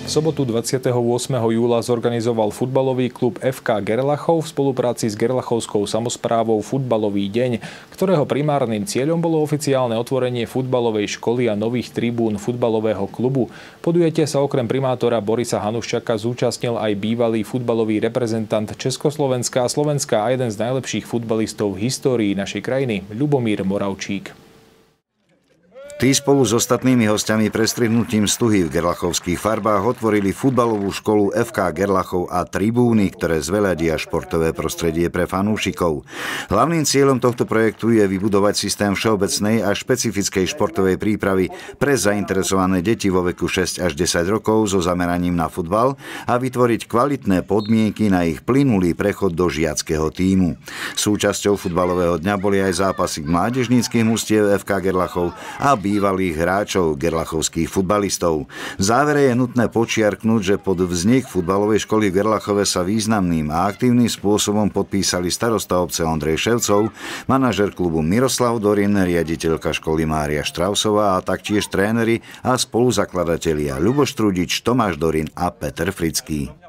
V sobotu 28. júla zorganizoval futbalový klub FK Gerlachov v spolupráci s Gerlachovskou samosprávou futbalový deň, ktorého primárnym cieľom bolo oficiálne otvorenie futbalovej školy a nových tribún futbalového klubu. Podujatie sa okrem primátora Borisa Hanuščaka zúčastnil aj bývalý futbalový reprezentant Československa a Slovenska a jeden z najlepších futbalistov v histórii našej krajiny, Ľubomír Moravčík. Tí spolu s ostatnými hostiami prestrihnutím stuhy v gerlachovských farbách otvorili futbalovú školu FK Gerlachov a tribúny, ktoré zveľadia športové prostredie pre fanúšikov. Hlavným cieľom tohto projektu je vybudovať systém všeobecnej a špecifickej športovej prípravy pre zainteresované deti vo veku 6 až 10 rokov so zameraním na futbal a vytvoriť kvalitné podmienky na ich plynulý prechod do žiackeho tímu. Súčasťou futbalového dňa boli aj zápasy mládežníckych mužstiev FK Gerlachov a bývalých hráčov gerlachovských futbalistov. V závere je nutné počiarknúť, že pod vznik futbalovej školy v Gerlachove sa významným a aktívnym spôsobom podpísali starosta obce Ondrej Ševcov, manažer klubu Miroslav Dorin, riaditeľka školy Mária Štrausová a taktiež tréneri a spoluzakladatelia Ľuboš Trudič, Tomáš Dorin a Peter Frický.